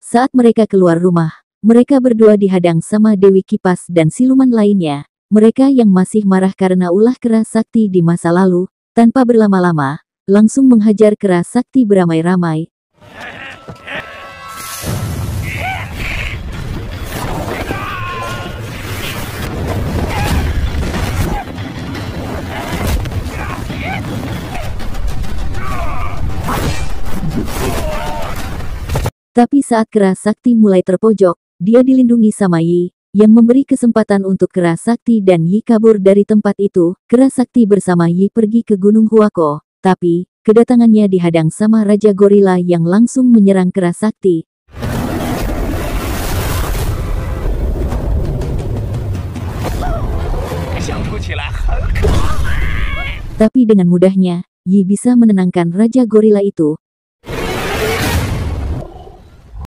Saat mereka keluar rumah, mereka berdua dihadang sama Dewi Kipas dan siluman lainnya. Mereka yang masih marah karena ulah Kera Sakti di masa lalu, tanpa berlama-lama, langsung menghajar Kera Sakti beramai-ramai. Tapi saat Kera Sakti mulai terpojok, dia dilindungi sama Yi, yang memberi kesempatan untuk Kera Sakti dan Yi kabur dari tempat itu. Kera Sakti bersama Yi pergi ke Gunung Huako, tapi kedatangannya dihadang sama Raja Gorila yang langsung menyerang Kera Sakti. Tapi dengan mudahnya, Yi bisa menenangkan Raja Gorila itu.